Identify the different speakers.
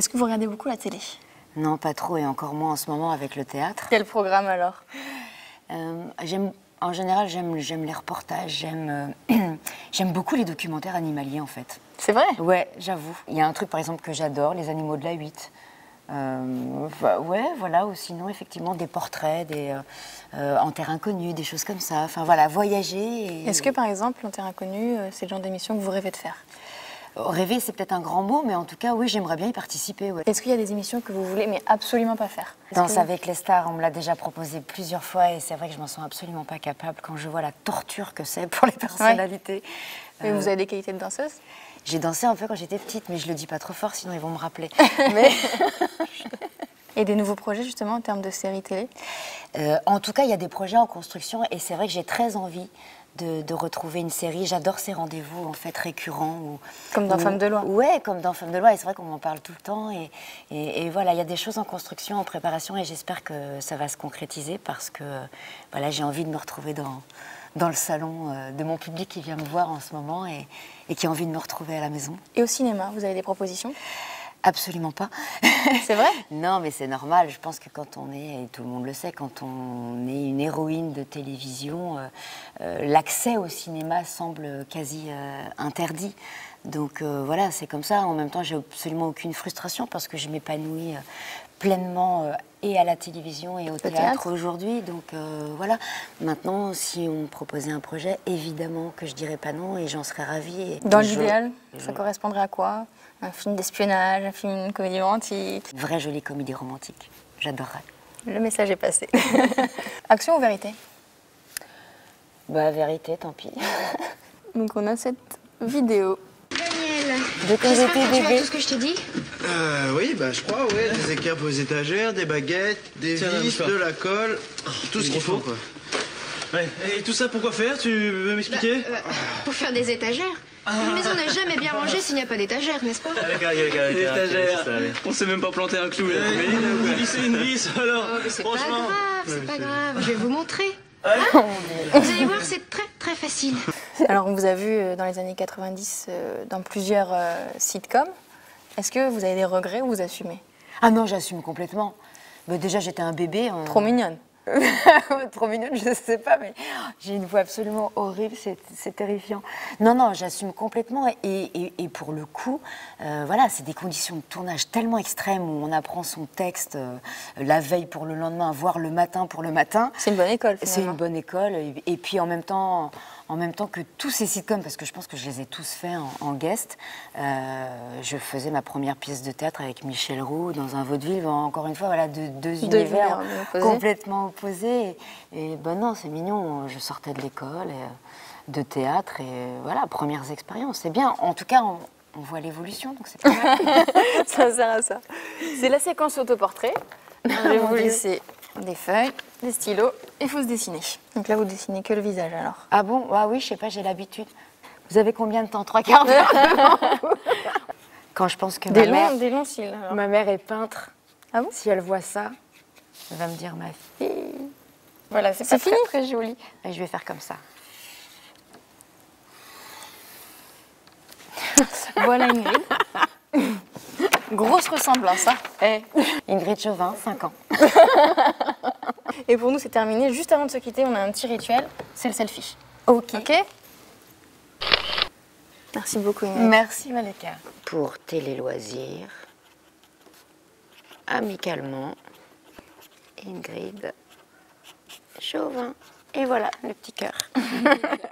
Speaker 1: Est-ce que vous regardez beaucoup la télé?
Speaker 2: Non, pas trop, et encore moins en ce moment avec le théâtre.
Speaker 1: Quel programme alors?
Speaker 2: En général, j'aime les reportages, j'aime beaucoup les documentaires animaliers en fait.
Speaker 1: C'est vrai?
Speaker 2: Ouais, j'avoue. Il y a un truc par exemple que j'adore, les animaux de la 8. Ouais, voilà, ou sinon effectivement des portraits, en terre inconnue, des choses comme ça. Enfin voilà, voyager.
Speaker 1: Est-ce que par exemple, en terre inconnue, c'est le genre d'émission que vous rêvez de faire?
Speaker 2: Rêver, c'est peut-être un grand mot, mais en tout cas, oui, j'aimerais bien y participer. Ouais.
Speaker 1: Est-ce qu'il y a des émissions que vous voulez mais absolument pas faire?
Speaker 2: Danse avec les stars, on me l'a déjà proposé plusieurs fois et c'est vrai que je m'en sens absolument pas capable quand je vois la torture que c'est pour les personnalités.
Speaker 1: Ouais. Mais vous avez des qualités de danseuse?
Speaker 2: J'ai dansé un peu quand j'étais petite, mais je le dis pas trop fort, sinon ils vont me rappeler. Mais...
Speaker 1: Et des nouveaux projets justement en termes de séries télé?
Speaker 2: En tout cas, il y a des projets en construction et c'est vrai que j'ai très envie de retrouver une série. J'adore ces rendez-vous en fait récurrents.
Speaker 1: Comme dans Femmes de loi.
Speaker 2: Ouais, comme dans Femmes de loi. Et c'est vrai qu'on m'en parle tout le temps. Et voilà, il y a des choses en construction, en préparation et j'espère que ça va se concrétiser parce que voilà, j'ai envie de me retrouver dans le salon de mon public qui vient me voir en ce moment et qui a envie de me retrouver à la maison.
Speaker 1: Et au cinéma, vous avez des propositions?
Speaker 2: Absolument pas.
Speaker 1: C'est vrai?
Speaker 2: Non, mais c'est normal. Je pense que quand on est, et tout le monde le sait, quand on est une héroïne de télévision, l'accès au cinéma semble quasi interdit. Donc voilà, c'est comme ça. En même temps, j'ai absolument aucune frustration parce que je m'épanouis pleinement et à la télévision et au théâtre aujourd'hui. Donc voilà. Maintenant, si on me proposait un projet, évidemment que je dirais pas non et j'en serais ravie.
Speaker 1: Dans l'idéal, ça correspondrait à quoi? Un film d'espionnage, un film, une comédie romantique?
Speaker 2: Une vraie jolie comédie romantique. J'adorerais.
Speaker 1: Le message est passé. Action ou vérité?
Speaker 2: Bah, vérité, tant pis.
Speaker 1: Donc on a cette vidéo.
Speaker 3: Daniel,
Speaker 2: de quand j'étais
Speaker 3: tu as
Speaker 2: bébé.
Speaker 3: tout ce que je t'ai dit?
Speaker 4: Oui, bah je crois, ouais. Des équerres aux étagères, des baguettes, des vis, de la colle, tout ce qu'il faut, quoi.
Speaker 5: Ouais. Et tout ça pourquoi faire? Tu veux m'expliquer?
Speaker 3: Pour faire des étagères. Une maison n'est jamais bien rangée s'il n'y a pas d'étagères, n'est-ce pas?
Speaker 5: Les étagères. On sait même pas planter un clou. Vous vissez une vis, alors.
Speaker 3: Oh, mais c'est pas
Speaker 5: franchement.
Speaker 3: grave, c'est pas grave. Je vais vous montrer. Vous allez voir, c'est très très facile.
Speaker 1: Alors on vous a vu dans les années 90 dans plusieurs sitcoms. Est-ce que vous avez des regrets ou vous assumez?
Speaker 2: Ah non, j'assume complètement. Bah, déjà, j'étais un bébé.
Speaker 1: Trop mignonne.
Speaker 2: Trop mignonne, je sais pas, mais j'ai une voix absolument horrible, c'est terrifiant. Non, non, j'assume complètement et pour le coup, voilà, c'est des conditions de tournage tellement extrêmes où on apprend son texte la veille pour le lendemain, voire le matin pour le matin.
Speaker 1: C'est une bonne école, finalement.
Speaker 2: C'est une bonne école et puis en même temps que tous ces sitcoms, parce que je pense que je les ai tous faits en guest, je faisais ma première pièce de théâtre avec Michel Roux dans un vaudeville. Encore une fois, voilà, deux univers complètement opposés. Et ben non, c'est mignon. Je sortais de l'école, de théâtre, et voilà, premières expériences. C'est bien. En tout cas, on voit l'évolution, donc c'est pas mal.
Speaker 1: Ça sert à ça. C'est la séquence autoportrait. Je vais vous laisser des feuilles, des stylos, et il faut se dessiner. Donc là, vous dessinez que le visage, alors.
Speaker 2: Ah bon? Ah oui, je sais pas, j'ai l'habitude. Vous avez combien de temps? 3/4 d'heure devant vous? Quand je pense que
Speaker 1: des longs cils, alors.
Speaker 2: Ma mère est peintre.
Speaker 1: Ah bon?
Speaker 2: Si elle voit ça, elle va me dire, ma fille...
Speaker 1: Voilà, c'est fini.
Speaker 2: Très joli. Et je vais faire comme ça.
Speaker 1: Voilà Ingrid. Grosse ressemblance, hein.
Speaker 2: Hey. Ingrid Chauvin, 5 ans.
Speaker 1: Et pour nous, c'est terminé. Juste avant de se quitter, on a un petit rituel, c'est le selfie.
Speaker 2: Ok.
Speaker 1: Merci beaucoup, Ingrid.
Speaker 2: Merci, Malika. Pour Télé Loisirs, amicalement, Ingrid Chauvin. Et voilà, le petit cœur.